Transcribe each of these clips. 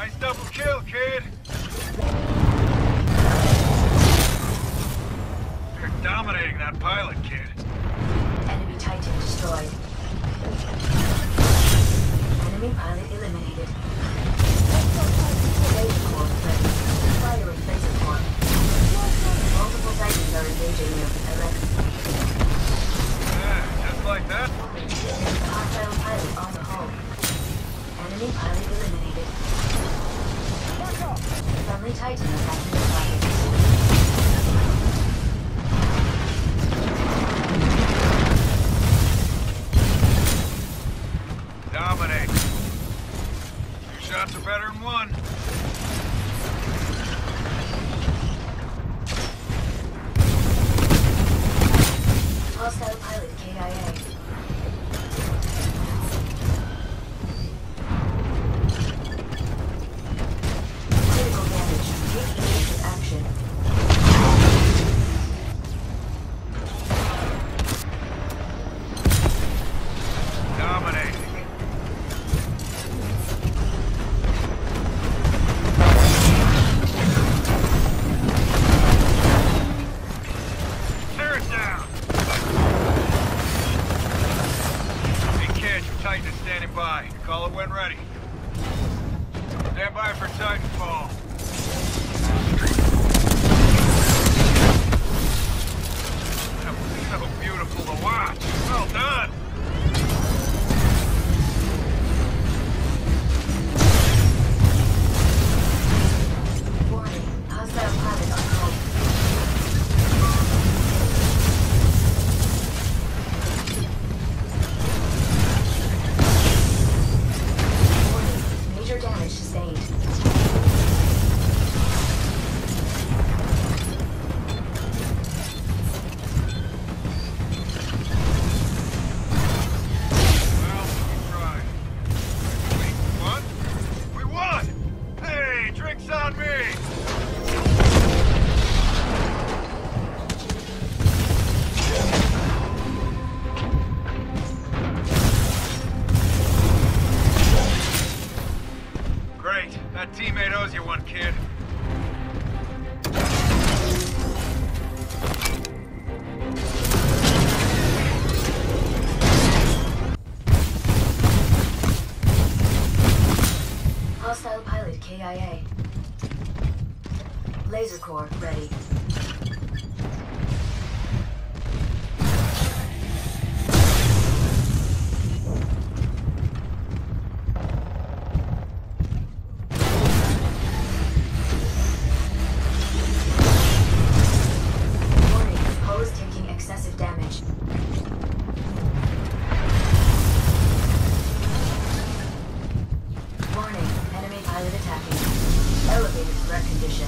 Nice double kill, kid. You're dominating that pilot, kid. Enemy Titan destroyed. Enemy pilot eliminated. Laser core ready. Firing laser core. Multiple Titans are engaging you. Alexa. Yeah, just like that. Hostile pilot on the hull. Enemy pilot eliminated. Friendly Titan attacking the pilot. Dominate. Two shots are better than one. Hostile pilot KIA. Critical damage. Take immediate action. Dominate. Tear it down. Hey kid, your Titan is standing by. Call it when ready. Stand by for Titanfall. That was so beautiful to watch. Well done. Warning. Hostile pilot on hull. Warning. Major damage sustained. Well, we tried. We won? We won! Hey, drinks on me! Great. That teammate owes you one, kid. Hostile pilot KIA. Laser core ready. Warning. Hull is taking excessive damage. Warning. Enemy pilot attacking. Elevated threat condition.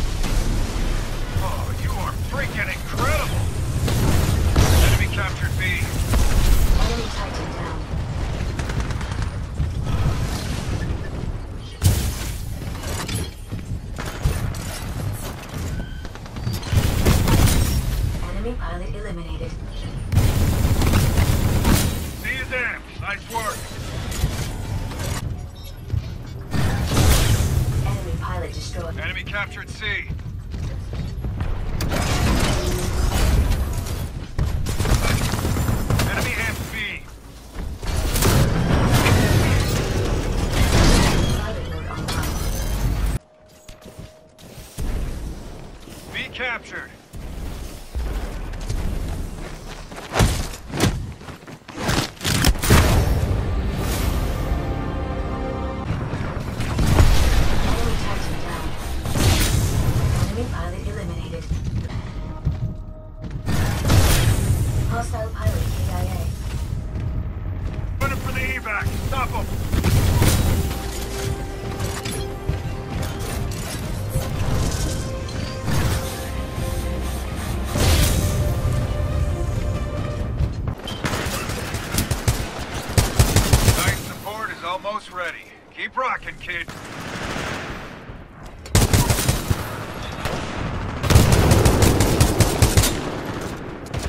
Oh, you are freaking incredible! Enemy captured B. Enemy Titan down. Enemy pilot eliminated. See you then. Nice work. Enemy pilot destroyed. Enemy captured C. Enemy amped B. Pilot mode online. B captured. Enemy Titan down. Enemy pilot eliminated. Hostile pilot KIA. Running for the evac. Stop him. Titan support is almost ready. Keep rocking, kid.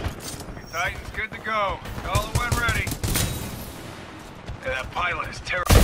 Titan's good to go. Call it when ready. Yeah, that pilot is terrible.